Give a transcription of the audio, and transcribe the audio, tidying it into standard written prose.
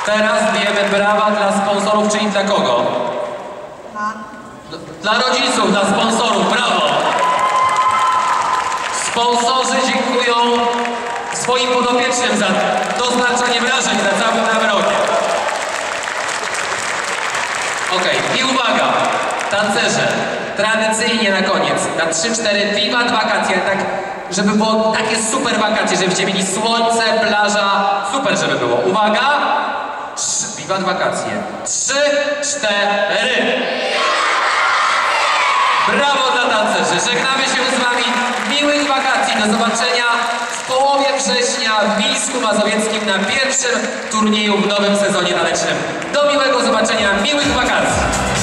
Teraz bijemy brawa dla sponsorów, czyli dla kogo? Dla rodziców, dla sponsorów, brawo! Sponsorzy dziękują swoim podopiecznym za dostarczanie wrażeń za całym nagrodzie. Okej, i uwaga, tancerze, tradycyjnie na koniec, na 3-4 wiwat wakacje, tak, żeby było takie super wakacje, żebyście mieli słońce, plaża, super żeby było. Uwaga, wiwat wakacje, 3, 4. Brawo dla tancerzy, żegnamy się z wami, miłych wakacji, do zobaczenia w połowie września w Mińsku Mazowieckim na pierwszym turnieju w nowym sezonie tanecznym. Do miłego zobaczenia, miłych wakacji!